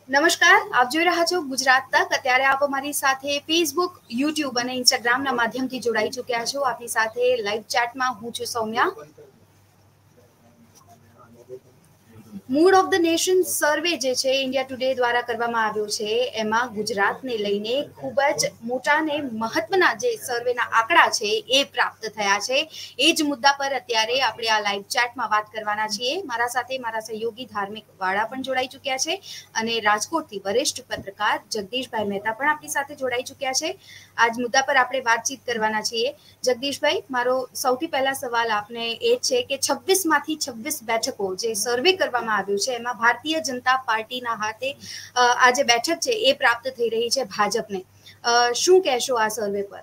નમસ્કાર, આપ જોઈ રહ્યા છો ગુજરાત તક. અત્યારે આપ અમારી સાથે ફેસબુક, યુટ્યુબ અને ઇન્સ્ટાગ્રામના માધ્યમથી જોડાઈ ચૂક્યા છો. આપની સાથે લાઈવ ચેટમાં હું છું Saumya. Mood of the nation survey જે છે ઇન્ડિયા ટુડે દ્વારા કરવામાં આવ્યો છે, એમાં ગુજરાતને લઈને ખૂબ જ મોટા ને મહત્વના જે સર્વેના આંકડા છે એ પ્રાપ્ત થયા છે. એ જ મુદ્દા પર અત્યારે આપણે આ લાઈવ ચેટમાં વાત કરવાના છીએ. મારા સાથે મારા સહયોગી ધાર્મિક વાળા પણ જોડાઈ ચૂક્યા છે અને રાજકોટથી વરિષ્ઠ પત્રકાર જગદીશભાઈ મહેતા પણ આપણી સાથે જોડાઈ ચૂક્યા છે. આજ મુદ્દા પર આપણે વાતચીત કરવાના છીએ. જગદીશભાઈ, મારો સૌથી પહેલા સવાલ આપને એ છે કે 26 માંથી 26 બેઠકો જે સર્વે કરવામાં આવ્યું છે એમાં ભારતીય જનતા પાર્ટીના હાથે આ જે બેઠક છે એ પ્રાપ્ત થઈ રહી છે ભાજપને. શું કહેશો આ સર્વે પર?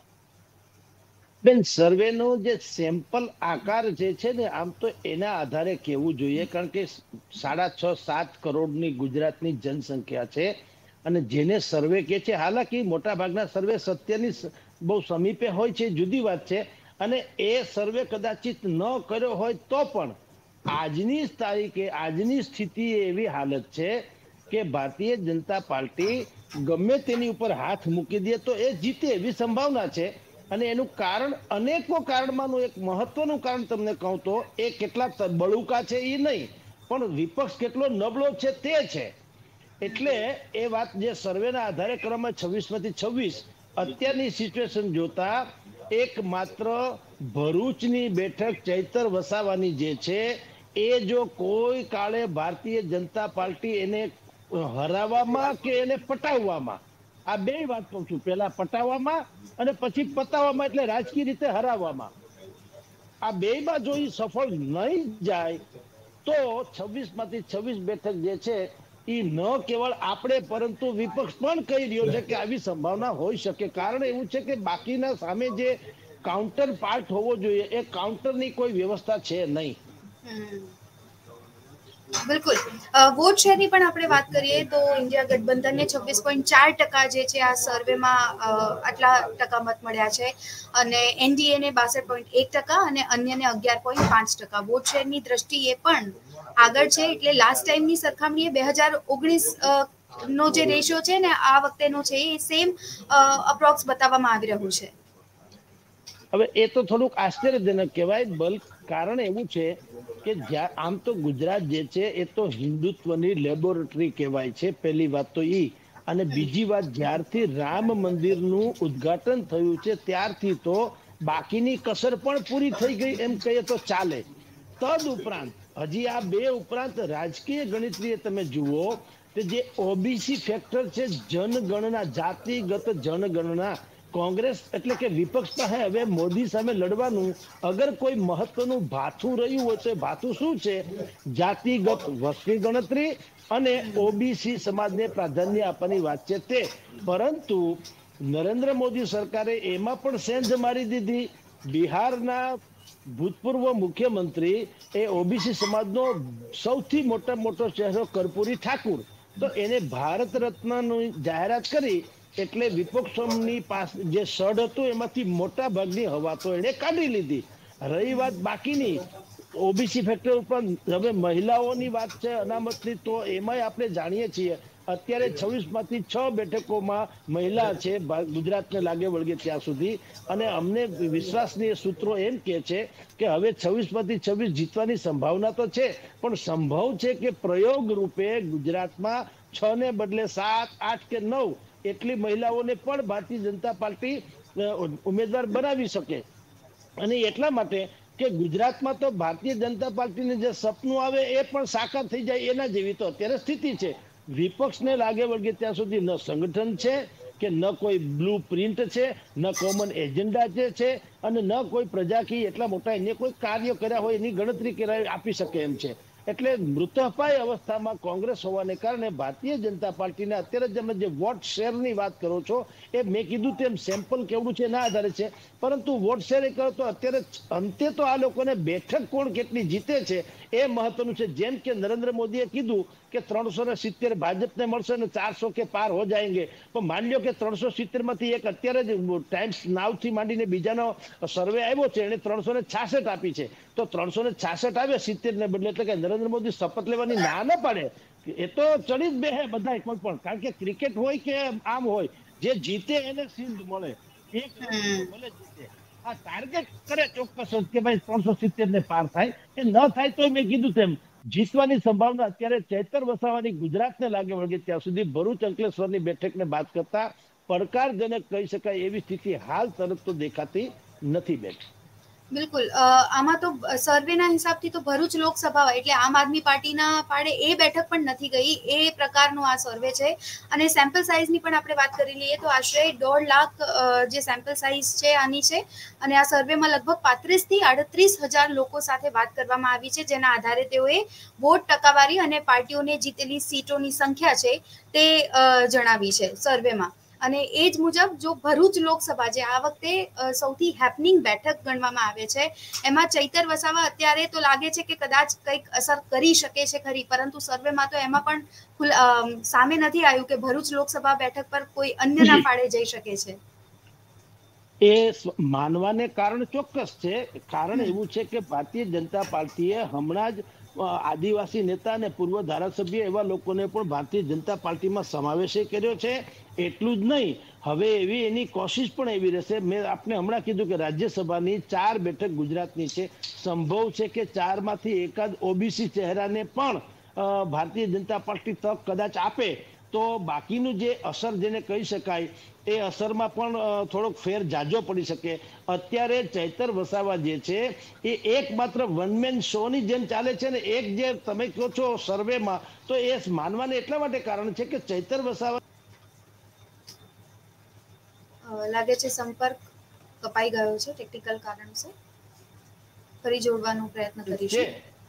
બેન, સર્વેનો જે સેમ્પલ આકાર જે છે ને, આમ તો એના આધારે કહેવું જોઈએ, કારણ કે 6.5-7 કરોડની ગુજરાતની જનસંખ્યા છે અને જેને સર્વે કે છે, હાલાકી મોટા ભાગના સર્વે સત્યની બહુ સમીપે હોય છે, જુદી વાત છે. અને એ સર્વે કદાચિત ન કર્યો હોય તો પણ આજની તારીખે આજની સ્થિતિ એવી હાલત છે કે ભારતીય જનતા પાર્ટી ગમે તેની ઉપર હાથ મૂકી દે તો એ જીતે એવી સંભાવના છે. અને એનું કારણ અનેકો કારણમાંનું એક મહત્વનું કારણ તમને કહું તો એ કેટલા બળુકા છે એ નહીં, પણ વિપક્ષ કેટલો નબળો છે તે છે. એટલે એ વાત જે સર્વેના આધારે કરવામાં 26 માંથી 26 અત્યારની સિચ્યુએશન જોતા એક માત્ર ભરૂચની બેઠક ચૈતર વસાવાની જે છે એ જો કોઈ કાળે ભારતીય જનતા પાર્ટી એને હરાવવામાં કે એને પટાવવામાં, આ બે વાત કહું છું, પહેલા પટાવવામાં અને પછી પતાવવામાં એટલે રાજકીય રીતે હરાવવામાં, આ બેમાં જો સફળ નહીં જાય તો 26 માંથી 26 બેઠક જે છે એ ન કેવળ આપણે પરંતુ વિપક્ષ પણ કહી રહ્યો છે કે આવી સંભાવના હોઈ શકે. કારણ એવું છે કે બાકીના સામે જે કાઉન્ટર પાર્ટ હોવો જોઈએ એ કાઉન્ટરની કોઈ વ્યવસ્થા છે નહીં. બિલકુલ. વોટ શેરની પણ આપણે વાત કરીએ તો ઇન્ડિયા ગઠબંધનને 26.4% જે છે આ સર્વેમાં આટલા ટકા મત મળ્યા છે અને એનડીએને 62.1% અને અન્યને 11.5%. વોટ શેરની દ્રષ્ટિએ પણ આગળ છે. એટલે લાસ્ટ ટાઈમની સરખામણીએ 2019 નો જે રેશિયો છે ને આ વખતેનો છે એ સેમ અપ્રોક્સ બતાવવામાં આવી રહ્યું છે. હવે એ તો થોડુંક આશ્ચર્યજનક કહેવાય. બલ્ક કારણ એવું છે કે આમ તો ગુજરાત જે છે એ તો હિન્દુત્વની લેબોરેટરી કહેવાય છે, પહેલી વાત તો ઈ. અને બીજી વાત, જ્યારથી રામ મંદિરનું ઉદ્ઘાટન થયું છે ત્યારથી તો બાકીની કસર પણ પૂરી થઈ ગઈ એમ કહીએ તો ચાલે. તદ ઉપરાંત હજી આ બે ઉપરાંત રાજકીય ગણતરીએ તમે જુઓ કે જે ઓબીસી ફેક્ટર છે, જનગણના, જાતિગત જનગણના, કોંગ્રેસ એટલે કે વિપક્ષ પાસે હવે મોદી સામે લડવાનું અગર કોઈ મહત્વનું ભાથું રહ્યું હોય તો એ ભાથું શું છે? જાતિગત વસ્તી ગણતરી અને ઓબીસી સમાજને પ્રાધાન્ય આપવાની વાત છે તે. પરંતુ નરેન્દ્ર મોદી સરકારે એમાં પણ સેન્જ મારી દીધી. બિહારના ભૂતપૂર્વ મુખ્યમંત્રી એ ઓબીસી સમાજનો સૌથી મોટો ચહેરો કર્પૂરી ઠાકુર, તો એને ભારત રત્નની જાહેરાત કરી એટલે વિપક્ષોની પાસે જે સડ હતું એમાંથી મોટા ભાગની હવા તો એને કાઢી લીધી. રહી વાત બાકીની ઓબીસી ફેક્ટર ઉપર હવે મહિલાઓની વાત છે અનામતની, તો એમાંય આપણે જાણીએ છીએ અત્યારે 26 માંથી 6 બેઠકોમાં મહિલા છે ગુજરાતને લાગે વળગે ત્યાં સુધી. અને અમને વિશ્વાસનીય સૂત્રો એમ કે છે કે હવે 26 માંથી 26 જીતવાની સંભાવના તો છે, પણ સંભવ છે કે પ્રયોગ રૂપે ગુજરાતમાં 6 ને બદલે 7, 8 કે 9 એટલી મહિલાઓને પણ ભારતીય જનતા પાર્ટી ઉમેદવાર બનાવી શકે. અને એટલા માટે કે ગુજરાતમાં તો ભારતીય જનતા પાર્ટીને જે સપનું આવે એ પણ સાકાર થઈ જાય એના જેવી તો અત્યારે સ્થિતિ છે. વિપક્ષને લાગે વળગે ત્યાં સુધી ન સંગઠન છે કે ન કોઈ બ્લુ પ્રિન્ટ છે, ન કોમન એજન્ડા છે અને ન કોઈ પ્રજાકીય એટલા મોટા એને કોઈ કાર્ય કર્યા હોય એની ગણતરી કરાવી આપી શકે એમ છે. એટલે મૃતપાય અવસ્થામાં કોંગ્રેસ હોવાને કારણે ભારતીય જનતા પાર્ટીને અત્યારે તમે જે વોટ શેરની વાત કરો છો એ મેં કીધું તેમ સેમ્પલ કેવડું છે એના આધારે છે. પરંતુ વોટ શેર એ કરો તો અત્યારે અંતે તો આ લોકોને બેઠક કોણ કેટલી જીતે છે એ મહત્વનું છે. જેમ કે નરેન્દ્ર મોદીએ કીધું કે 370 ભાજપને મળશે અને 400 કે પાર હો જાયંગે, પણ માની લો કે 370 માંથી એક અત્યારે જ ટાઈમ્સ નાવ થી માંડીને બીજાનો સર્વે આવ્યો છે એને 366 આપી છે. તો 366 આવે 70 ને બદલે, એટલે કે નરેન્દ્ર મોદી શપથ લેવાની ના ન પાડે એ તો ચડી જ બેહે બધા કોઈ પણ, કારણ કે ક્રિકેટ હોય કે આમ હોય, જે જીતે એને શિલ્ડ મળે, એક ભલે જીતે, આ ટાર્ગેટ કરે ચોક્કસ કે ભાઈ 370 ને પાર થાય, એ ન થાય તો મેં કીધું તેમ જીતવાની સંભાવના અત્યારે ચૈતર વસાવાની ગુજરાતને લાગે વળગે ત્યાં સુધી ભરૂચ અંકલેશ્વરની બેઠકને બાદ કરતા પડકારજનક કહી શકાય એવી સ્થિતિ હાલ તરફ તો દેખાતી નથી બેન. બિલકુલ, આમાં તો સર્વેના હિસાબથી તો ભરૂચ લોકસભા એટલે આમ આદમી પાર્ટીના પાડે એ બેઠક પણ નથી ગઈ, એ પ્રકારનો આ સર્વે છે. અને સેમ્પલ સાઇઝની પણ આપણે વાત કરી લઈએ તો આશરે 1.5 લાખ જે સેમ્પલ સાઇઝ છે આની છે, અને આ સર્વેમાં લગભગ 35 થી 38 હજાર લોકો સાથે વાત કરવામાં આવી છે, જેના આધારે તેઓએ વોટ ટકાવારી અને પાર્ટીઓને જીતેલી સીટોની સંખ્યા છે તે જણાવી છે સર્વેમાં. અને એ જ મુજબ જો ભરૂચ લોકસભા જે આ વખતે સૌથી હેપનિંગ બેઠક ગણવામાં આવે છે, એમાં ચૈતર વસાવા અત્યારે તો લાગે છે કે કદાચ કંઈક અસર કરી શકે છે ખરી, પરંતુ સર્વેમાં તો એમાં પણ સામે નથી આવ્યું કે ભરૂચ લોકસભા બેઠક પર કોઈ અન્યના ફાળે જઈ શકે છે. એ માનવાને કારણ ચોક્કસ છે. કારણ એવું છે કે ભારતીય જનતા પાર્ટીએ હમણાં જ આદિવાસી નેતા અને પૂર્વ ધારાસભ્ય એવા લોકોને પણ ભારતીય જનતા પાર્ટીમાં સમાવેશ કર્યો છે. એટલું જ નહીં, હવે એવી એની કોશિશ પણ એવી રહેશે. મેં આપને હમણાં કીધું કે રાજ્યસભાની 4 બેઠક ગુજરાતની છે, સંભવ છે કે 4માંથી એકાદ ઓબીસી ચહેરાને પણ ભારતીય જનતા પાર્ટી તક કદાચ આપે તો બાકીનું જે અસર જેને કહી શકાય એ અસરમાં પણ થોડોક ફેર જાજો પડી શકે. અત્યારે ચૈતર વસાવા જે છે એ એકમાત્ર વનમેન શોની જેમ ચાલે છે ને, એક જે તમે કહો છો સર્વેમાં, તો એ માનવાને એટલા માટે કારણ છે કે ચૈતર વસાવા લાગે છે સંપર્ક કપાઈ ગયો છે ટેકનિકલ કારણોસર, ફરી જોડવાનો પ્રયત્ન કરીશું.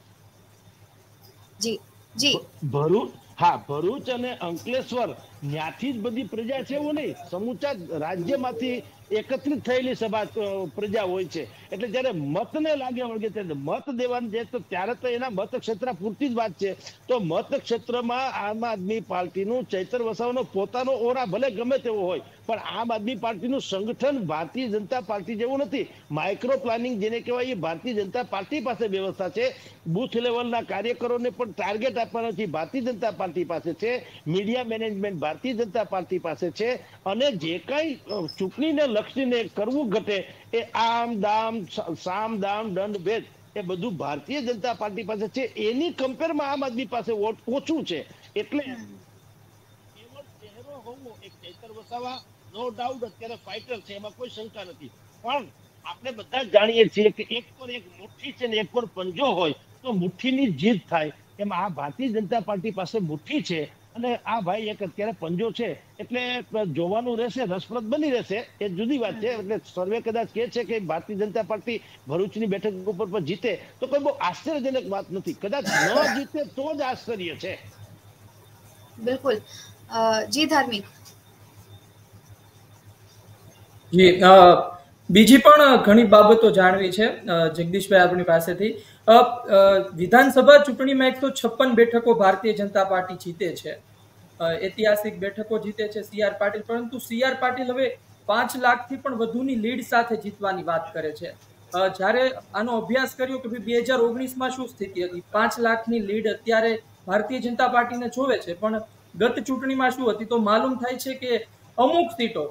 જી જી ભરૂચ અને અંકલેશ્વર ત્યાંથી જ બધી પ્રજા છે એવું નહીં, સમૂચા રાજ્યમાંથી એકત્રિત થયેલી સભા પ્રજા હોય છે. એટલે જયારે મતને લાગે વળગે ત્યારે મત દેવાનું છે તો ત્યારે તો એના મતક્ષેત્ર પૂરતી જ વાત છે. તો મતક્ષેત્રમાં આમ આદમી પાર્ટીનું ચૈતર વસાવાનો પોતાનો ઓરા ભલે ગમે તેવો હોય, પણ આમ આદમી પાર્ટીનું સંગઠન ભારતીય જનતા પાર્ટી જેવું નથી. માઇક્રો પ્લાનિંગ જેને કહેવાય એ ભારતીય જનતા પાર્ટી પાસે વ્યવસ્થા છે. બુથ લેવલના કાર્યકરોને પણ ટાર્ગેટ આપવાના છે ભારતીય જનતા પાર્ટી પાસે છે. Media management Bharatiya Janata party પાસે છે. અને જે કઈ ચૂંટણીને લક્ષીને કરવું ઘટે એ આમ દામ સામ દામ દંડ ભેદ એ બધું ભારતીય જનતા પાર્ટી પાસે છે. એની કમ્પેરમાં આમ આદમી પાસે વોટ ઓછું છે. એટલે ચહેરો હોવો એક ચૈતર વસાવા નો ડાઉટ અત્યારે ફાઇટર છે, એમાં કોઈ શંકા નથી. પણ આપણે બધા જાણીએ છીએ કે એક પર એક મુઠ્ઠી છે ને એક પર પંજો હોય તો મુઠ્ઠીની જીત થાય. એમાં આ ભારતીય જનતા પાર્ટી પાસે મુઠ્ઠી છે અને આ ભાઈ એક અત્યારે પંજો છે. એટલે જોવાનું રહેશે, રસપ્રદ બની રહેશે, એ જુદી વાત છે. એટલે સર્વે કદાચ કહે છે કે ભારતીય જનતા પાર્ટી ભરૂચની બેઠક ઉપર પર જીતે તો કોઈ બહુ આશ્ચર્યજનક વાત નથી. કદાચ ન જીતે તો જ આશ્ચર્ય છે. બિલકુલ. જી ધાર્મિક. જી, બીજી પણ ઘણી બાબતો જાણવી છે જગદીશભાઈ આપણી પાસેથી. વિધાનસભા ચૂંટણીમાં 156 બેઠકો ભારતીય જનતા પાર્ટી જીતે છે, ઐતિહાસિક બેઠકો જીતે છે CR પાટીલ, પરંતુ CR પાટીલ હવે 5 લાખથી પણ વધુની લીડ સાથે જીતવાની વાત કરે છે. જ્યારે આનો અભ્યાસ કર્યો કે 2019માં શું સ્થિતિ હતી, 5 લાખની લીડ અત્યારે ભારતીય જનતા પાર્ટીને જોવે છે, પણ ગત ચૂંટણીમાં શું હતી, તો માલુમ થાય છે કે અમુક સીટો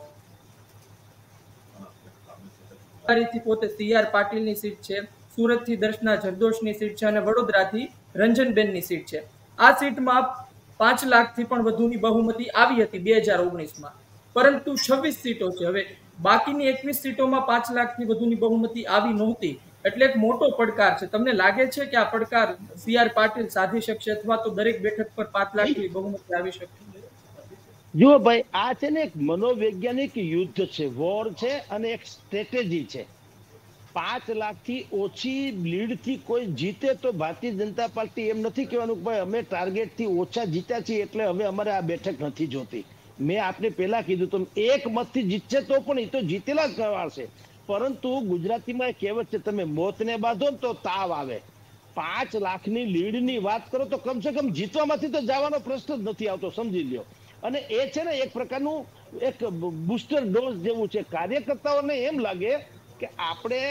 પોતે CR પાટીલની સીટ છે, સુરતથી દર્શના જરદોશની સીટ છે અને વડોદરાથી રંજનબેનની સીટ છે. આ સીટમાં 5 લાખથી પણ વધુની બહુમતી આવી હતી 2019માં, પરંતુ 26 સીટો છે. હવે બાકીની 21 સીટોમાં 5 લાખથી વધુની બહુમતી આવી નહોતી. એટલે એક મોટો પડકાર છે. તમને લાગે છે કે આ પડકાર CR પાટીલ સાધી શકશે અથવા તો દરેક બેઠક પર 5 લાખની બહુમતી આવી શકશે? જુઓ ભાઈ, આ છે ને એક મનોવૈજ્ઞાનિક યુદ્ધ છે, વોર છે અને એક સ્ટ્રેટેજી છે. 5 લાખથી ઓછી લીડથી કોઈ જીતે તો ભારતીય જનતા પાર્ટી એમ નથી કહેવાનું કે ભાઈ અમે ટાર્ગેટથી ઓછા જીત્યા છીએ એટલે હવે અમારે આ બેઠક નથી જોતી. મેં આપને પહેલા કીધું તો એક મતથી જીતશે તો પણ એ તો જીતેલા જ કરવાશે. પરંતુ ગુજરાતીમાં એક કહેવત છે, તમે મોતને બાંધો ને તો તાવ આવે. 5 લાખની લીડની વાત કરો તો કમસે કમ જીતવામાંથી તો જવાનો પ્રશ્ન જ નથી આવતો, સમજી લ્યો. અને એ છે ને એક પ્રકારનું એક બુસ્ટર ડોઝ જેવું છે. કાર્યકર્તાઓને એમ લાગે કે આપણે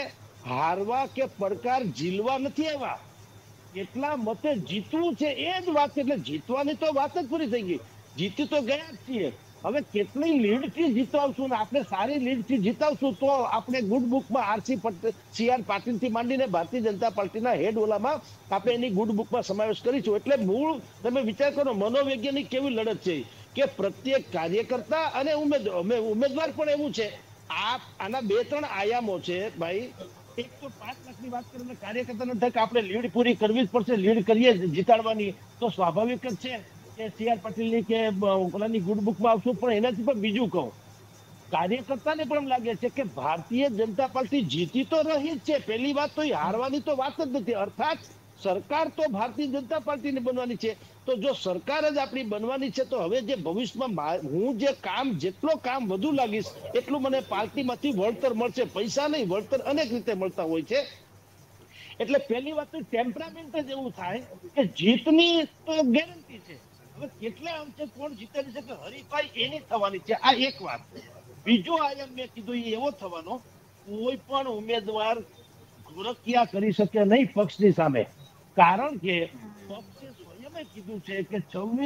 હારવા કે પડકાર ઝીલવા નથી આવ્યા, કેટલા મતે જીતવું છે એ જ વાત છે. એટલે જીતવાની તો વાત જ પૂરી થઈ ગઈ, જીતી તો ગયા જ છીએ. હવે કેટલી લીડ થી જીતાવશું ને આપણે સારી લીડ થી જીતાવશું તો આપણે ગુડ બુકમાં CR પાટીલ થી માંડીને ભારતીય જનતા પાર્ટીના હેડ ઓલામાં આપણે એની ગુડ બુકમાં સમાવેશ કરીશું. એટલે મૂળ તમે વિચાર કરો મનોવૈજ્ઞાનિક કેવી લડત છે કે પ્રત્યેક કાર્યકર્તા અને ઉમેદવાર પણ એવું છે. આના 2-3 આયામો છે ભાઈ. એક તો 5 લાખની વાત કરીને કાર્યકર્તાને થાય કે આપણે લીડ પૂરી કરવી જ પડશે, લીડ કરીએ જીતાડવાની, તો સ્વાભાવિક જ છે કે CR પાટીલની કે ઓલાની ગુડ બુકમાં આવશું. પણ એનાથી પણ બીજું કહું, કાર્યકર્તાને પણ લાગે છે કે ભારતીય જનતા પાર્ટી જીતી તો રહી જ છે. પહેલી વાત તો એ હારવાની તો વાત જ નથી. અર્થાત સરકાર તો ભારતીય જનતા પાર્ટીને બનવાની છે. તો જો સરકાર જ આપણી બનવાની છે તો હવે જે ભવિષ્યમાં હું જે જેટલો કામ વધુ લાગીશ એટલું મને પાર્ટીમાંથી વળતર મળશે. પૈસા નહીં, વળતર અનેક રીતે મળતા હોય છે. એટલે પહેલી વાત તો ટેમ્પરામેન્ટ જ એવું થાય કે જીતની તો ગેરંટી છે. હવે કેટલા અંશે કોણ જીતાડી શકે હરીફાઈ એની થવાની છે, આ એક વાત. બીજો આયામ મેં કીધું એ એવો થવાનો, કોઈ પણ ઉમેદવાર ગોરખિયા કરી શકે નહીં પક્ષની સામે. કારણ કે પક્ષે સ્વયં કીધું છે કે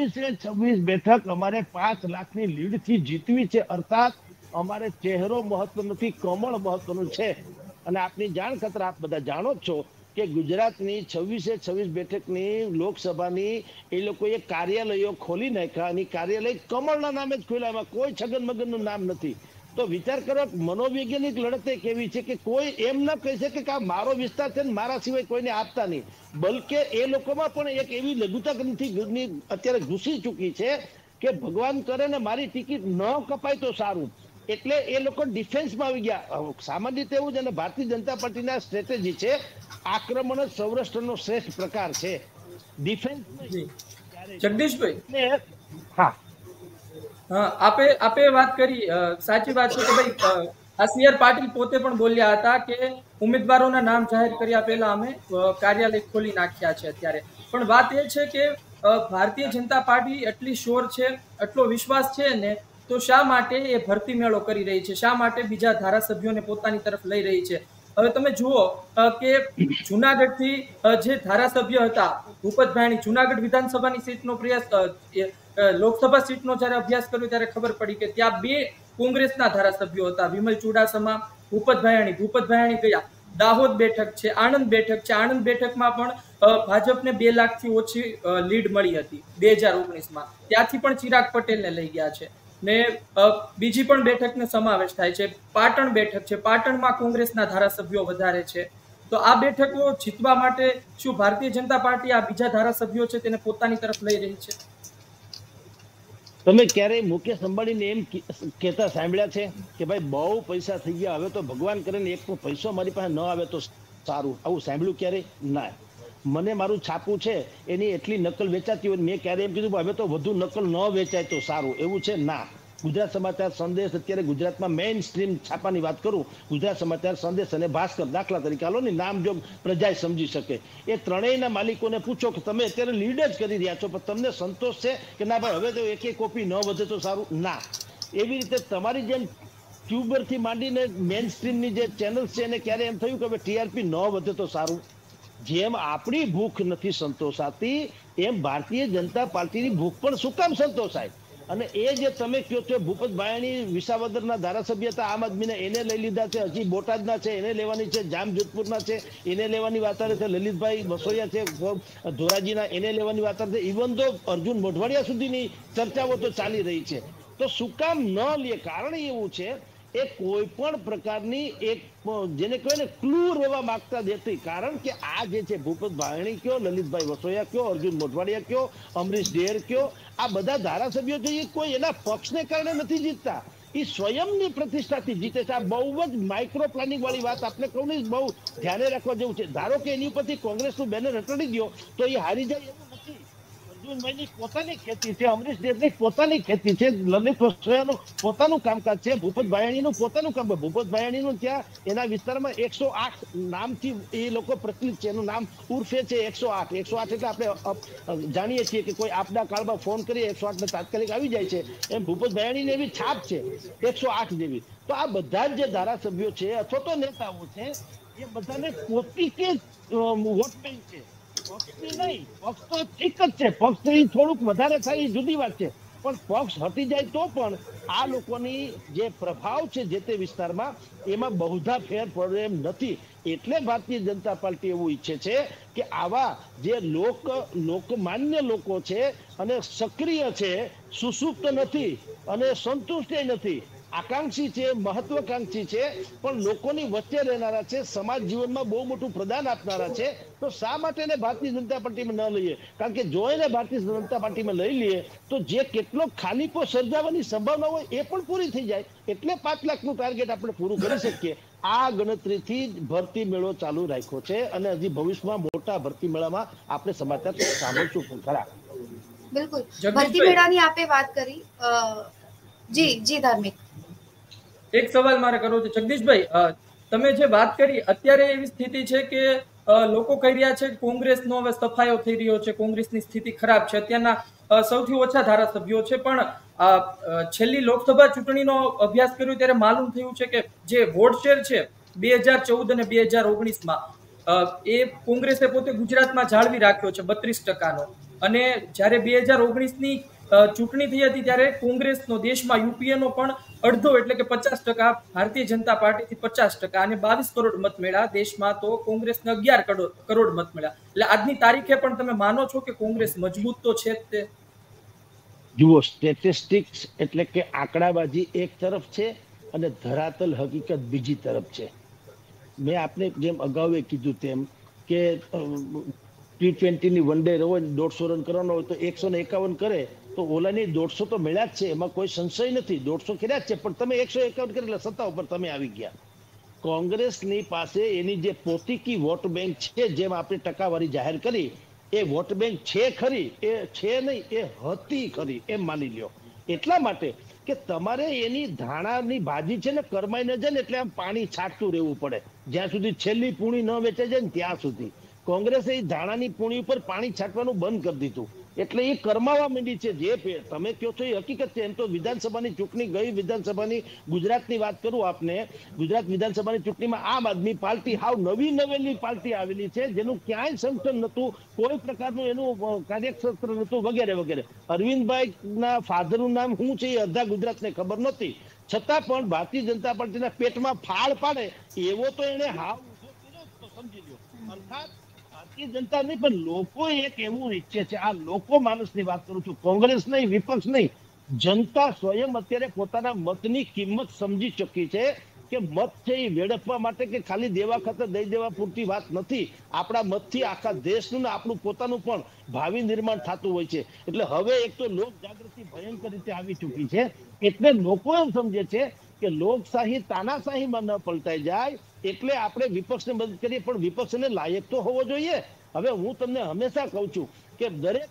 26 બેઠક અમારે 5 લાખની લીડ થી જીતવી છે. અર્થાત અમારે ચહેરો મહત્વ નથી, કમળ મહત્વનું છે. અને આપની જાણ ખાતર આપ બધા જાણો જ છો કે ગુજરાતની 26 બેઠકની લોકસભાની એ લોકોએ કાર્યાલયો ખોલી નાખ્યા અને કાર્યાલય કમળના નામે જ ખોલ્યા, એમાં કોઈ છગન મગનનું નામ નથી. તો વિચાર કરો મનોવૈજ્ઞાનિક લડત કેવી છે કે કોઈ એમ ન કહી શકે કે આ મારો વિસ્તાર છે ને મારા સિવાય કોઈને આપતા નહીં. બલકે એ લોકોમાં પણ એક એવી લઘુતા ગ્રંથિ અત્યારે ઘૂસી ચૂકી છે કે ભગવાન કરે ને મારી ટિકિટ ન કપાય તો સારું. એટલે એ લોકો ડિફેન્સમાં આવી ગયા. સામાન્ય રીતે એવું છે અને ભારતીય જનતા પાર્ટીના સ્ટ્રેટેજી છે આક્રમણ જ સૌરાષ્ટ્રનો શ્રેષ્ઠ પ્રકાર છે, ડિફેન્સ નહીં. જગદીશભાઈ, હા આપે વાત કરી, સાચી વાત છે કે ભાઈ આ CR પાટીલ પોતે પણ બોલ્યા હતા કે ઉમેદવારોના નામ જાહેર કર્યા પહેલા અમે કાર્યાલય ખોલી નાખ્યા છે અત્યારે. પણ વાત એ છે કે ભારતીય જનતા પાર્ટી એટલી શ્યોર છે, એટલો વિશ્વાસ છે ને, તો શા માટે એ ભરતી મેળો કરી રહી છે, શા માટે બીજા ધારાસભ્યોને પોતાની તરફ લઈ રહી છે? હવે તમે જુઓ કે જુનાગઢથી જે ધારાસભ્ય હતા ભૂપતભાઈ, જુનાગઢ વિધાનસભાની સીટનો પ્રયાસ, લોકસભા સીટનો જ્યારે અભ્યાસ કર્યો ત્યારે ખબર પડી કે ત્યાં 2 કોંગ્રેસના ધારાસભ્યો હતા, વિમલ ચુડાસમા, ભૂપતભાઈ ગયા. દાહોદ બેઠક છે, આણંદ બેઠક છે, આણંદ બેઠકમાં પણ ભાજપને 2 લાખથી ઓછી લીડ મળી હતી 2019માં, ત્યાંથી પણ ચિરાગ પટેલને લઈ ગયા છે. ને બીજી પણ બેઠકનો સમાવેશ થાય છે, પાટણ બેઠક છે, પાટણમાં કોંગ્રેસના ધારાસભ્યો વધારે છે. તો આ બેઠકો જીતવા માટે શું ભારતીય જનતા પાર્ટી આ બીજા ધારાસભ્યો છે તેને પોતાની તરફ લઈ રહી છે? તમે ક્યારેય મુકેશ અંબાણીને એમ કહેતા સાંભળ્યા છે કે ભાઈ બહુ પૈસા થઈ ગયા, હવે તો ભગવાન કરે ને એક પૈસો મારી પાસે ન આવે તો સારું? આવું સાંભળ્યું ક્યારેય? ના. મને મારું છાપું છે એની એટલી નકલ વેચાતી હોય, મેં ક્યારે એમ કીધું હવે તો વધુ નકલ ન વેચાય તો સારું, એવું છે? ના. ગુજરાત સમાચાર, સંદેશ, અત્યારે ગુજરાતમાં મેઇન સ્ટ્રીમ છાપાની વાત કરું, ગુજરાત સમાચાર, સંદેશ અને ભાસ્કર દાખલા તરીકે હાલો ને, નામ જો પ્રજા સમજી શકે. એ ત્રણેયના માલિકોને પૂછો કે તમે અત્યારે લીડ જ કરી રહ્યા છો, પણ તમને સંતોષ છે કે ના ભાઈ હવે તો એક કોપી ન વધે તો સારું? ના. એવી રીતે તમારી જેમ ટ્યુબરથી માંડીને મેઇન સ્ટ્રીમની જે ચેનલ્સ છે એને ક્યારે એમ થયું કે હવે TRP ન વધે તો સારું? જેમ આપણી ભૂખ નથી સંતોષાતી એમ ભારતીય જનતા પાર્ટીની ભૂખ પણ શું કામ સંતોષાય? અને એ જે તમે કહો છો ભૂપતભાઈ વિસાવદરના ધારાસભ્ય હતા આમ આદમીના, એને લઈ લીધા છે, હજી બોટાદના છે એને લેવાની છે, જામજોધપુરના છે એને લેવાની વાત આવે છે, લલિતભાઈ વસોયા છે ધોરાજીના એને લેવાની વાત આવે છે, ઇવન તો અર્જુન મોઢવાડિયા સુધીની ચર્ચાઓ તો ચાલી રહી છે. તો શું કામ ન લે? કારણ એવું છે એ કોઈ પણ પ્રકારની એક જેને કહેવાય ને ક્લુ રહેવા માંગતા નથી. કારણ કે આ જે છે ભૂપતભાઈ કયો, લલિતભાઈ વસોયા કયો, અર્જુન મોઢવાડિયા કયો, અમરીશ ડેર કયો, આ બધા ધારાસભ્યો છે એ કોઈ એના પક્ષને કારણે નથી જીતતા, એ સ્વયંની પ્રતિષ્ઠાથી જીતે છે. આ બહુ જ માઇક્રો પ્લાનિંગ વાળી વાત આપણે કહું ને, બહુ ધ્યાને રાખવા જેવું છે. ધારો કે એની ઉપરથી કોંગ્રેસનું બેનર હટાડી દો તો એ હારી જાય એવું નથી. અર્જુનભાઈની પોતાની ખેતી છે, અમરીશ ડેરની પોતાની ખેતી છે, લલિત વસોયાનું પોતાનું કામકાજ છે, ભૂપતભાઈનું પોતાનું કામ. ભૂપતભાઈનું ત્યાં એના વિસ્તારમાં 108 નામથી એ લોકો પ્રચલિત છે, એનું નામ ઉર્ફે છે 108. 108 એટલે આપણે જાણીએ છીએ કે કોઈ આપના કાળમાં ફોન કરીએ 108 ને તાત્કાલિક આવી જાય છે, એમ ભૂપતભાઈની એવી છાપ છે 108 જેવી. તો આ બધા જ જે ધારાસભ્યો છે અથવા તો નેતાઓ છે એ બધાને પોતીકે વોટ બેંક છે, પક્ષની નહીં. પક્ષ તો ઠીક જ છે, પક્ષ થોડુંક વધારે થાય એ જુદી વાત છે, પણ પક્ષ હટી જાય તો પણ આ લોકોની જે પ્રભાવ છે જે તે વિસ્તારમાં એમાં બહુધા ફેર પડે એમ નથી. એટલે ભારતીય જનતા પાર્ટી એવું ઈચ્છે છે કે આવા જે લોકમાન્ય લોકો છે અને સક્રિય છે, સુસુપ્ત નથી અને સંતુષ્ટ નથી, આકાંક્ષી છે, મહત્વકાંક્ષી છે, પણ લોકોની વચ્ચે રહેનારા છે, સમાજ જીવનમાં બહુ મોટું પ્રદાન આપનારા છે, તો શા માટે એને ભારતીય જનતા પાર્ટીમાં ન લઈએ? કારણ કે જો એને ભારતીય જનતા પાર્ટીમાં લઈ લઈએ તો જે કેટલો ખાલીપો સર્જાવાની સંભાવના હોય એ પણ પૂરી થઈ જાય. એટલે 5 લાખનું ટાર્ગેટ આપણે પૂરું કરી શકીએ. આ ગણતરીથી ભરતી મેળો ચાલુ રાખ્યો છે અને હજી ભવિષ્યમાં મોટા ભરતી મેળામાં આપણે સમાચાર સાંભળશું પણ ખરા. બિલકુલ, ભરતી મેળાની આપે વાત કરી. જી ધાર્મિક, એક સવાલ મારે કરવો છે જગદીશભાઈ, તમે જે વાત કરી, અત્યારે એવી સ્થિતિ છે કે લોકો કહી રહ્યા છે કે કોંગ્રેસનો હવે સફાયો થઈ રહ્યો છે, કોંગ્રેસની સ્થિતિ ખરાબ છે, અત્યારના સૌથી ઓછા ધારાસભ્યો છે, પણ છેલ્લી લોકસભા ચૂંટણીનો અભ્યાસ કર્યો ત્યારે માલુમ થયું છે કે જે વોટ શેર છે 2014 અને 2019માં એ કોંગ્રેસે પોતે ગુજરાતમાં જાળવી રાખ્યો છે 32%નો, અને જ્યારે 2019ની ચૂંટણી થઈ હતી ત્યારે કોંગ્રેસનો દેશમાં યુપીએનો પણ અડધો એટલે કે 50%, ભારતીય જનતા પાર્ટીથી 50% અને 22 કરોડ મત મળ્યા દેશમાં, તો કોંગ્રેસને 11 કરોડ મત મળ્યા. એટલે આજની તારીખે પણ તમે માનો છો કે કોંગ્રેસ મજબૂત તો છે જ તે? જુઓ, સ્ટેટિસ્ટિક્સ એટલે કે આંકડાબાજી એક તરફ છે અને ધરાતલ હકીકત બીજી તરફ છે. મેં આપને જેમ અગાઉ કીધું તેમ કે T20ની વન ડે હોય 150 રન કરવાનો હોય તો 151 કરે તો ઓલાની 150 તો મળ્યા જ છે, એમાં કોઈ સંશય નથી, 150 કર્યા જ છે, પણ તમે 151 કરે એટલે સત્તા ઉપર તમે આવી ગયા. કોંગ્રેસની પાસે એની જે પોતીકી વોટ બેંક છે, જેમ આપણે ટકાવારી જાહેર કરી, એ વોટ બેંક છે ખરી, એ છે નહીં, એ હતી ખરી એમ માની લ્યો. એટલા માટે કે તમારે એની ધાણાની ભાજી છે ને કરમાઈ ન જાય ને એટલે આમ પાણી છાંટતું રહેવું પડે, જ્યાં સુધી છેલ્લી પૂણી ન વેચાઈ જાય ને ત્યાં સુધી. કોંગ્રેસે એ ધાણાની પૂણી ઉપર પાણી છાંટવાનું બંધ કરી દીધું, એટલે એ કરમાવા માંડી છે. જે તમે કહો છો એ હકીકત છે. એમ તો વિધાનસભાની ચૂંટણી ગઈ, વિધાનસભાની ગુજરાતની વાત કરું આપને, ગુજરાત વિધાનસભાની ચૂંટણીમાં આમ આદમી પાર્ટી હાવ નવી નવેલી પાર્ટી આવેલી છે, જેનું ક્યાંય સંગઠન નતું, કોઈ પ્રકારનું એનું કાર્યક્ષેત્ર નતું, વગેરે વગેરે. અરવિંદભાઈ ના ફાધરનું નામ શું છે એ અડધા ગુજરાતને ખબર નહોતી, છતાં પણ ભારતીય જનતા પાર્ટીના પેટમાં ફાળ પાડે એવો તો એને હાવ ઉભો કર્યો તો સમજી લ્યો. અર્થાત ભારતીય જનતા નહીં પણ લોકો એક એવું ઈચ્છે છે, આ લોકો માણસની વાત કરું છું, કોંગ્રેસ નહીં, વિપક્ષ નહીં, જનતા સ્વયં અત્યારે પોતાના મતની કિંમત સમજી ચૂકી છે કે મત છે એ વેડફવા માટે કે ખાલી દેવા ખાતર દઈ દેવા પૂરતી વાત નથી. આપણા મતથી આખા દેશનું ને આપણું પોતાનું પણ ભાવિ નિર્માણ થતું હોય છે. એટલે હવે એક તો લોક જાગૃતિ ભયંકર રીતે આવી ચૂકી છે, એટલે લોકો એમ સમજે છે કે લોકશાહી તાનાશાહીમાં ન પલટાઈ જાય, એટલે આપણે વિપક્ષને મદદ કરીએ, પણ વિપક્ષને લાયક તો હોવો જોઈએ. હવે હું તમને હંમેશા કહું છું કે દરેક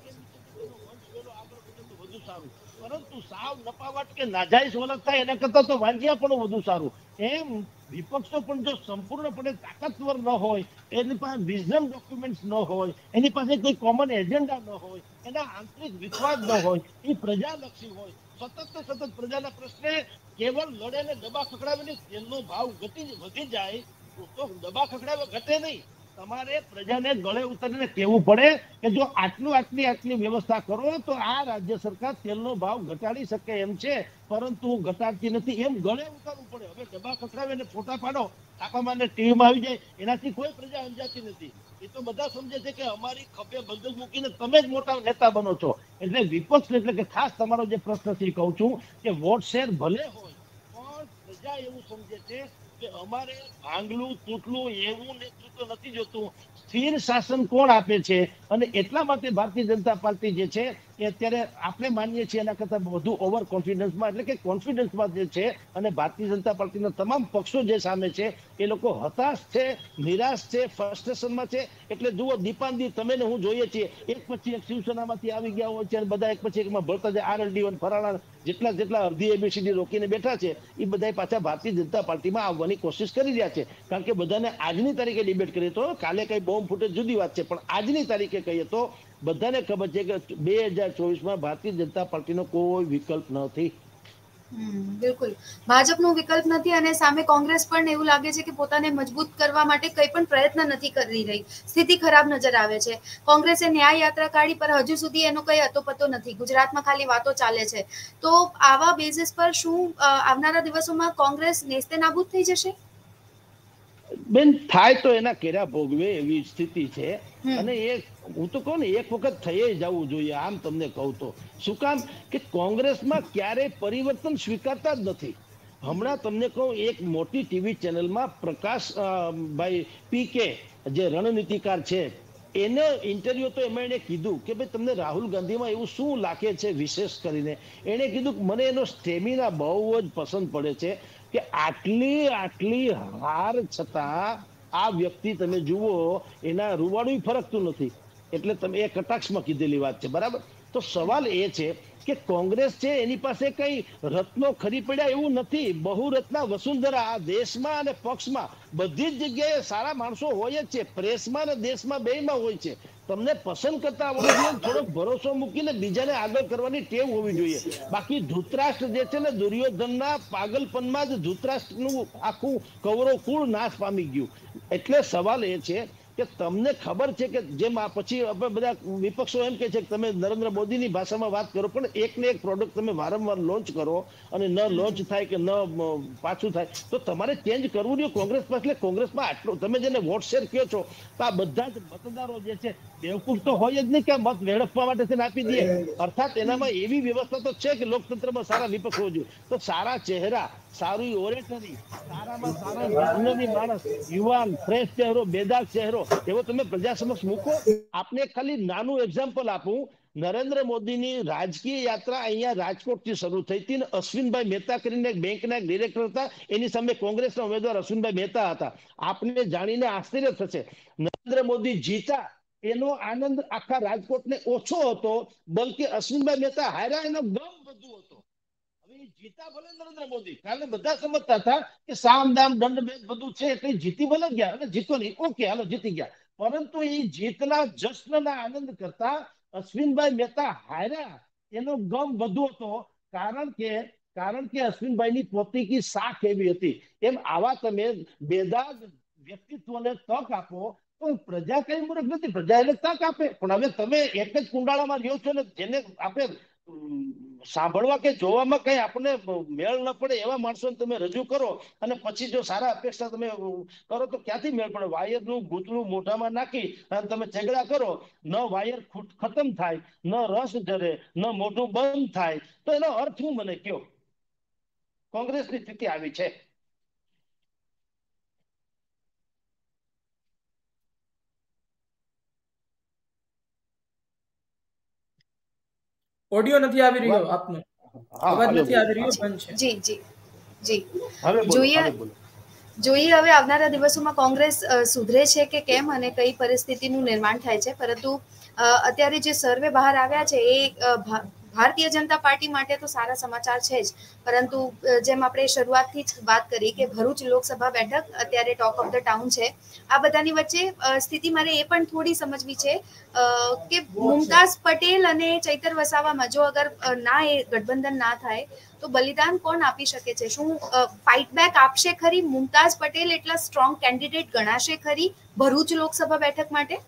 વધુ સારું, પરંતુ સાવ નપાવટ કે નાજાયજ વલણ થાય એના કરતા તો વાંજિયા પણ વધુ સારું. એમ વિપક્ષો પણ જો સંપૂર્ણપણે તાકાતવર ન હોય, એની પાસે વિઝન ડોક્યુમેન્ટ ન હોય, એની પાસે કોઈ કોમન એજન્ડા ન હોય, એના આંતરિક વિશ્વાસ ન હોય, એ પ્રજાલક્ષી હોય, સતત પ્રજાના પ્રશ્ને કેવળ લડે ને દબા ખકડાવીને તેલનો ભાવ વધી જાય તો દબા ખકડાવે ઘટે નહીં. તમારે પ્રજાને ગળે ઉતરીને કહેવું પડે કે જો આટલી વ્યવસ્થા કરો તો આ રાજ્ય સરકાર તેલનો ભાવ ઘટાડી શકે એમ છે, પરંતુ ઘટાડતી નથી, એમ ગળે ઉતારવું પડે. હવે દબા ખકડાવે ને ફોટા પાડો, છાપામાં ને ટીવીમાં આવી જાય, એનાથી કોઈ પ્રજા સમજાતી નથી. એ તો બધા સમજે છે કે અમારી ખભે બંદૂક મૂકીને તમે જ મોટા નેતા બનો છો. એટલે વિપક્ષ એટલે કે ખાસ તમારો જે પ્રશ્ન છે કહું છું કે વોટ શેર ભલે હોય, પણ પ્રજા એવું સમજે છે કે અમારે ભાંગલું તૂટલું એવું નેતૃત્વ નથી જોતું, સ્થિર શાસન કોણ આપે છે. અને એટલા માટે ભારતીય જનતા પાર્ટી જે છે એ અત્યારે આપણે માનીએ છીએ એના કરતા વધુ ઓવર કોન્ફિડન્સમાં, એટલે કે કોન્ફિડન્સમાં જે છે, અને ભારતીય જનતા પાર્ટીના તમામ પક્ષો જે સામે છે એ લોકો હતાશ છે, નિરાશ છે, ફ્રસ્ટ્રેશનમાં છે. એટલે જુઓ, દીપાંદી તમે ને હું જોઈએ છીએ, એક પછી એક શિવસેનામાંથી આવી ગયા હોય છે, બધા એક પછી એકમાં ભરતા જાય, RLD ફરાણા જેટલા અડધી ABCD રોકીને બેઠા છે, એ બધા પાછા ભારતીય જનતા પાર્ટીમાં આવવાની કોશિશ કરી રહ્યા છે. કારણ કે બધાને આજની તારીખે ડિબેટ કરીએ તો કાલે કઈ બોમ્બ ફૂટે જુદી વાત છે, પણ આજની તારીખે કહીએ તો બધાને ખબર છે કે 2024માં ભારતીય જનતા પાર્ટીનો કોઈ વિકલ્પ નથી. બિલકુલ ભાજપનો વિકલ્પ નથી અને સામે કોંગ્રેસ પણ એવું લાગે છે કે પોતાને મજબૂત કરવા માટે કંઈ પણ પ્રયત્ન નથી કરી રહી. સ્થિતિ ખરાબ નજર આવે છે. કોંગ્રેસે ન્યાય યાત્રા કાઢી પર હજુ સુધી એનો કઈ અતોપતો નથી. ગુજરાતમાં ખાલી વાતો ચાલે છે. તો આવા બેઝિસ પર શું આવનારા દિવસોમાં કોંગ્રેસ નેસ્તે નાબૂદ થઈ જશે? બેન, થાય તો એના કેરા ભોગવે એવી સ્થિતિ છે. અને એ હું તો કહું ને, એક વખત થઈ જવું જોઈએ. આમ તમને કહું તો શું કામ કે કોંગ્રેસમાં ક્યારેય પરિવર્તન સ્વીકારતા જ નથી. હમણાં તમને કહું, એક મોટી ટીવી ચેનલમાં પ્રકાશ ભાઈ પીકે, જે રણનીતિકાર છે, એને ઇન્ટરવ્યુ તો એમાં એને કીધું કે ભાઈ તમને રાહુલ ગાંધીમાં એવું શું લાગે છે વિશેષ કરીને. એને કીધું કે મને એનો સ્ટેમિના બહુ જ પસંદ પડે છે કે આટલી હાર છતાં આ વ્યક્તિ તમે જુઓ, એના રૂવાડું ફરકતું નથી. એટલે તમે એ કટાક્ષમાં કીધેલી વાત છે, બરાબર. તો સવાલ એ છે કે કોંગ્રેસ છે એની પાસે કઈ રત્નો ખરી પડ્યા એવું નથી. બહુરત્ના વસુંધરા આ દેશમાં અને પક્ષમાં બધી જ જગ્યાએ સારા માણસો હોય જ છે. પ્રેસમાં અને દેશમાં બેયમાં હોય છે. તમને પસંદ કરતા આવડવું જોઈએ, થોડોક ભરોસો મૂકીને બીજાને આગળ કરવાની ટેવ હોવી જોઈએ. બાકી ધૃતરાષ્ટ્ર જે છે ને, દુર્યોધનના પાગલપનમાં જ ધૃતરાષ્ટ્રનું આખું કૌરવ કુળ નાશ પામી ગયું. એટલે સવાલ એ છે કે તમને ખબર છે કે જેમ આ પછી આપણે બધા વિપક્ષો એમ કે છે કે તમે નરેન્દ્ર મોદીની ભાષામાં વાત કરો, પણ એકને એક પ્રોડક્ટ તમે વારંવાર લોન્ચ કરો અને ન લોન્ચ થાય કે ન પાછું થાય તો તમારે ચેન્જ કરવું જોઈએ કોંગ્રેસમાં. એટલે કોંગ્રેસમાં આટલું તમે જેને વોટ શેર કહો છો, તો આ બધા જ મતદારો જે છે બેવકૂફ તો હોય જ નહીં કે મત વેડફવા માટે છે આપી દે. અર્થાત એનામાં એવી વ્યવસ્થા તો છે કે લોકતંત્રમાં સારા વિપક્ષ હોવો જોઈએ. તો સારા ચહેરા, સારી ઓરેટરી, સારામાં સારા વિજ્ઞાની માણસ, યુવાન ફ્રેશ ચહેરો, બેદાગ ચહેરો એવો તમે પ્રજા સમક્ષ મૂકો. આપને ખાલી નાનું એક્ઝામ્પલ આપું. નરેન્દ્ર મોદીની રાજકીય યાત્રા અહીંયા રાજકોટથી શરૂ થઈ હતી ને અશ્વિનભાઈ મહેતા કરીને બેંકના ડિરેક્ટર હતા. એની સામે કોંગ્રેસના ઉમેદવાર અશ્વિનભાઈ મહેતા હતા. આપને જાણીને આશ્ચર્ય થશે, નરેન્દ્ર મોદી જીતા એનો આનંદ આખા રાજકોટને ઓછો હતો, બલકે અશ્વિનભાઈ મહેતા હાર્યા એનો ગમ વધુ હતો. જીતા ભલે નરેન્દ્ર મોદી, કારણ બધા સમજતા હતા કે સામ દામ દંડ ભેદ બધું છે એટલે જીતી ભલે ગયા, અને જીતો નહીં, ઓકે હાલો જીતી ગયા. પરંતુ એ જીતના જશ્નના આનંદ કરતા અશ્વિનભાઈ મહેતા હાર્યા એનો ગમ વધુ હતો. કારણ કે અશ્વિનભાઈની પોતીકી શાખ એવી હતી. એમ આવા તમે બેદાગ વ્યક્તિત્વને તક આપો તો પ્રજા કઈ મૂર્ખ નથી, પ્રજા એને તક આપે. પણ હવે તમે એક જ કુંડાળામાં રહ્યો છો ને, જેને આપણે સાંભળવા કે જોવામાં કઈ આપણને મેળ ન પડે એવા માણસોને તમે રજૂ કરો અને પછી જો સારા અપેક્ષા તમે કરો તો ક્યાંથી મેળ પડે? વાયરનું ગૂંતળું મોઢામાં નાખી અને તમે ઝઘડા કરો, ન વાયર ખતમ થાય, ન રસ જરે, ન મોઢું બંધ થાય, તો એનો અર્થ હું મને કયો? કોંગ્રેસની સ્થિતિ આવી છે. ઓડિયો નથી આવી રહ્યો આપનો, અવાજ નથી આવી રહ્યો, બંધ છે. જી જી જી હવે જોઈએ હવે આવનારા દિવસોમાં કોંગ્રેસ સુધરે છે કે કેમ અને કઈ પરિસ્થિતિનું નિર્માણ થાય છે. પરંતુ અત્યારે જે સર્વે બહાર આવ્યા છે એ ભારતીય જનતા પાર્ટી માટે તો સારા સમાચાર છે જ. પરંતુ જેમ આપણે શરૂઆતથી જ વાત કરી કે ભરૂચ લોકસભા બેઠક અત્યારે ટોક ઓફ ધ ટાઉન છે. આ બધાની વચ્ચે સ્થિતિ મારે એ પણ થોડી સમજવી છે કે મુમતાઝ પટેલ અને ચૈતર વસાવામાં જો અગર ના એ ગઠબંધન ના થાય તો બલિદાન કોણ આપી શકે છે? શું ફાઇટ બેક આપશે ખરી? મુમતાઝ પટેલ એટલા સ્ટ્રોંગ કેન્ડિડેટ ગણાશે ખરી ભરૂચ લોકસભા બેઠક માટે?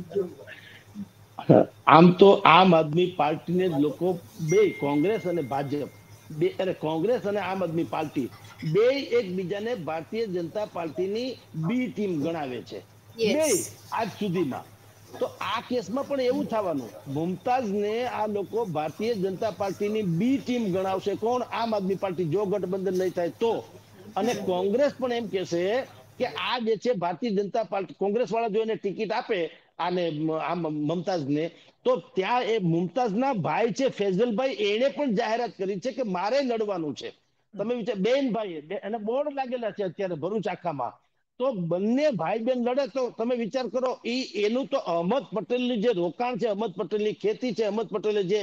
આમ તો આમ આદમી પાર્ટીને લોકો બે, કોંગ્રેસ અને ભાજપ બે, કોંગ્રેસ અને આમ આદમી પાર્ટી બે એકબીજાને ભારતીય જનતા પાર્ટીની બી ટીમ ગણાવે છે, બે આજ સુધીમાં. તો આ કેસમાં પણ એવું થવાનું. મુમતાઝને આ લોકો ભારતીય જનતા પાર્ટીની બી ટીમ ગણાવશે. કોણ? આમ આદમી પાર્ટી, જો ગઠબંધન નહીં થાય તો. અને કોંગ્રેસ પણ એમ કહેશે કે આ જે છે ભારતીય જનતા પાર્ટી, કોંગ્રેસ વાળા જો એને ટિકિટ આપે આને આમ મમતાઝને, તો ત્યાં એ મુમતાઝના ભાઈ છે ફેઝલભાઈ, એને પણ જાહેરાત કરી છે કે મારે લડવાનું છે. તમે વિચાર, બેન ભાઈ, અને બોર્ડ લાગેલા છે અત્યારે ભરૂચ આખામાં. તો બંને ભાઈ બેન લડે તો તમે વિચાર કરો, એનું તો અહમદ પટેલની જે રોકાણ છે, અહમદ પટેલની ખેતી છે, અહમદ પટેલે જે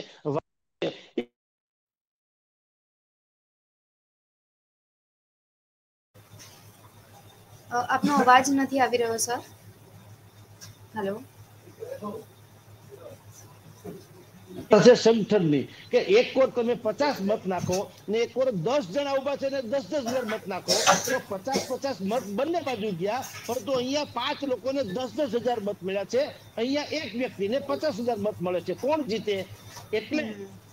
આપનો અવાજ નથી આવી રહ્યો સર. હેલો. થશે સંગઠનની કે એક કોર તમે 50 મત નાખો ને એક કોર 10 જણા ઉભા છે ને 10,000 મત નાખો તો 50 મત બંને બાજુ ગયા, પરંતુ અહીંયા 5 લોકોને 10,000 મત મળ્યા છે, અહીંયા એક વ્યક્તિને 50,000 મત મળે છે. કોણ જીતે? એટલે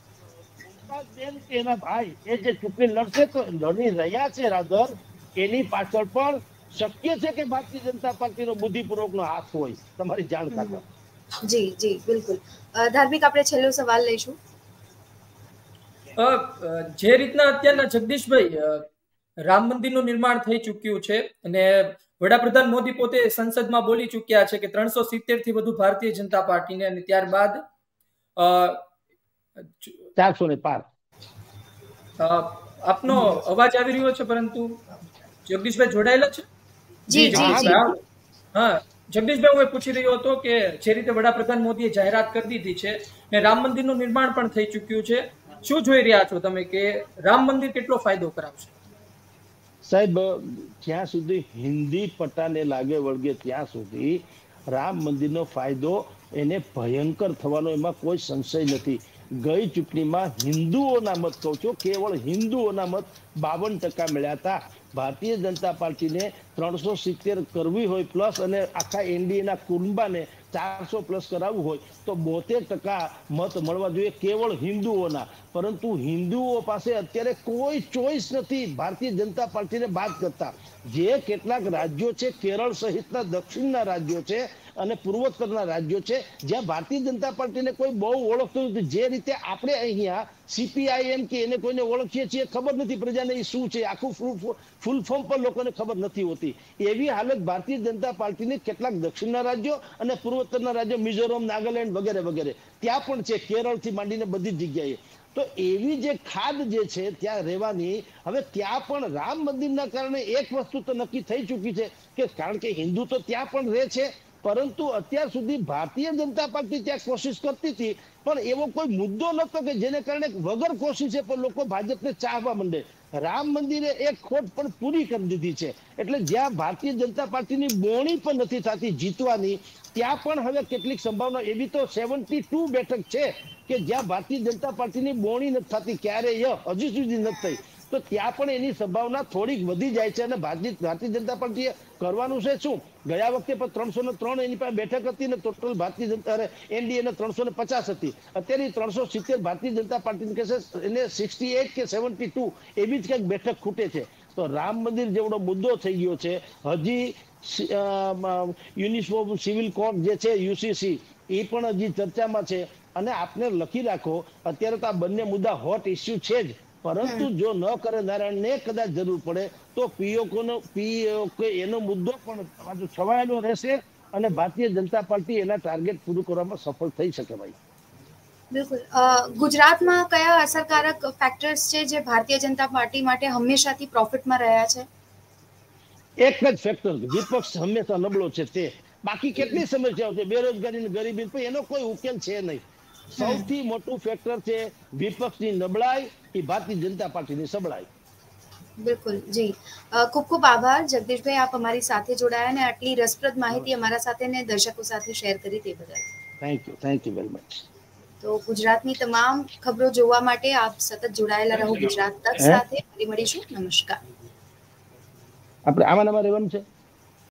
એના ભાઈ એ જે ચૂંટણી લડશે તો લડી રહ્યા છે રાધર, એની પાછળ પણ શક્ય છે કે ભારતીય જનતા પાર્ટીનો બુદ્ધિપૂર્વકનો હાથ હોય. તમારી જાણ ખાતર. જી જી બિલકુલ. ધાર્મિક, આપણે છેલ્લો સવાલ લઈશું. જે રીતના અત્યારના જગદીશભાઈ રામ મંદિરનું નિર્માણ થઈ ચૂક્યું છે અને વડાપ્રધાન મોદી પોતે સંસદમાં બોલી ચૂક્યા છે કે 370 થી વધુ ભારતીય જનતા પાર્ટીને, અને ત્યારબાદ 400 ને પાર. આપનો અવાજ આવી રહ્યો છે, પરંતુ જગદીશભાઈ જોડાયેલા છે? જી જી. હા જગદીશભાઈ, હું પૂછી રહ્યો હતો કે જે રીતે વડાપ્રધાન મોદીએ જાહેરાત કરી દીધી છે ને રામ મંદિરનું નિર્માણ પણ થઈ ચૂક્યું છે, શું જોઈ રહ્યા છો તમે કે રામ મંદિર કેટલો ફાયદો કરાવશે? સાહેબ, જ્યાં સુધી હિન્દી પટ્ટાને લાગે વળગે ત્યાં સુધી રામ મંદિરનો ફાયદો એને ભયંકર થવાનો એમાં કોઈ સંશય નથી. ગઈ ચૂંટણીમાં હિન્દુઓના મત, કહું છું કેવળ હિન્દુઓના મત 52% મળ્યા હતા. ભારતીય જનતા પાર્ટીને 370 કરવી હોય પ્લસ અને આખા એનડીએના કુંભાને 400 પ્લસ કરાવવું હોય તો 72% મત મળવા જોઈએ કેવળ હિન્દુઓના. પરંતુ હિન્દુઓ પાસે અત્યારે કોઈ ચોઈસ નથી ભારતીય જનતા પાર્ટીને બાદ કરતા. જે કેટલાક રાજ્યો છે, કેરળ સહિતના દક્ષિણના રાજ્યો છે અને પૂર્વોત્તરના રાજ્યો છે, જ્યાં ભારતીય જનતા પાર્ટીને કોઈ બહુ ઓળખતું નથી. જે રીતે આપણે અહીંયા CPIM કે એને કોઈને ઓળખીએ છીએ ખબર નથી પ્રજાને એ શું છે, આખું ફૂલ ફોર્મ પર લોકોને ખબર નથી હોતી. એવી હાલત ભારતીય જનતા પાર્ટીની કેટલાક દક્ષિણના રાજ્યો અને પૂર્વોત્તરના રાજ્યો, મિઝોરમ, નાગાલેન્ડ વગેરે વગેરે ત્યાં પણ છે, કેરળથી માંડીને બધી જ જગ્યાએ. તો એવી જે ખાદ જે છે ત્યાં રહેવાની, હવે ત્યાં પણ રામ મંદિરના કારણે એક વસ્તુ તો નક્કી થઈ ચૂકી છે કે કારણ કે હિન્દુ તો ત્યાં પણ રહે છે, પરંતુ અત્યાર સુધી ભારતીય જનતા પાર્ટી ત્યાં કોશિશ કરતી હતી પણ એવો કોઈ મુદ્દો નહોતો કે જેને કારણે વગર કોશિશે પણ લોકો ભાજપને ચાહવા માંડે. રામ મંદિરે એક ખોટ પણ પૂરી કરી દીધી છે. એટલે જ્યાં ભારતીય જનતા પાર્ટીની બોણી પણ નથી થતી જીતવાની, ત્યાં પણ હવે કેટલીક સંભાવના, એવી તો 72 બેઠક છે કે જ્યાં ભારતીય જનતા પાર્ટીની બોણી નથી થતી, ક્યારેય હજી સુધી નથી થઈ. તો ત્યાં પણ એની સંભાવના થોડીક વધી જાય છે. અને ભારતીય જનતા પાર્ટીએ કરવાનું છે શું? ગયા વખતે પણ 303 એની પાસે બેઠક હતી ને ટોટલ ભારતીય જનતા એનડીએ ને 350 હતી. અત્યારે 370 ભારતીય જનતા પાર્ટીને કહે છે, એને 68 કે 72 એવી જ કંઈક બેઠક ખૂટે છે. તો રામ મંદિર જેવડો મુદ્દો થઈ ગયો છે. હજી યુનિફોર્મ સિવિલ કોડ જે છે UCC એ પણ હજી ચર્ચામાં છે. અને આપને લખી રાખો, અત્યારે તો આ બંને મુદ્દા હોટ ઇસ્યુ છે જ, પરંતુ જો ન કરે નારાયણને કદાચ જરૂર પડે તો પીઓકે એનો મુદ્દો પણ પાછો છવાયેલો રહેશે અને ભારતીય જનતા પાર્ટી એના ટાર્ગેટ પૂરું કરવામાં સફળ થઈ શકે. ભાઈ બિલકુલ. ગુજરાતમાં કયા અસરકારક ફેક્ટર્સ છે જે ભારતીય જનતા પાર્ટી માટે હંમેશાથી પ્રોફિટમાં રહ્યા છે? એક જ ફેક્ટર, વિપક્ષ હંમેશા નબળો છે તે. બાકી કેટલી સમસ્યાઓ છે, બેરોજગારી ને ગરીબી, પણ એનો કોઈ ઉકેલ છે નહીં. સૌથી મોટું ફેક્ટર છે વિપક્ષની નબળાઈ, એ ભારતીય જનતા પાર્ટીની સબળાઈ. બિલકુલ જી. ખૂબ ખૂબ આભાર જગદીશભાઈ, આપ અમારી સાથે જોડાયા અને આટલી રસપ્રદ માહિતી અમારા સાથે ને દર્શકો સાથે શેર કરી તે બદલ. Thank you very much. તો ગુજરાતની તમામ ખબરો જોવા માટે આપ સતત જોડાયેલા રહો ગુજરાત તક સાથે. ફરી મળીશું. નમસ્કાર. આપણે આમાં રહેવાનું છે.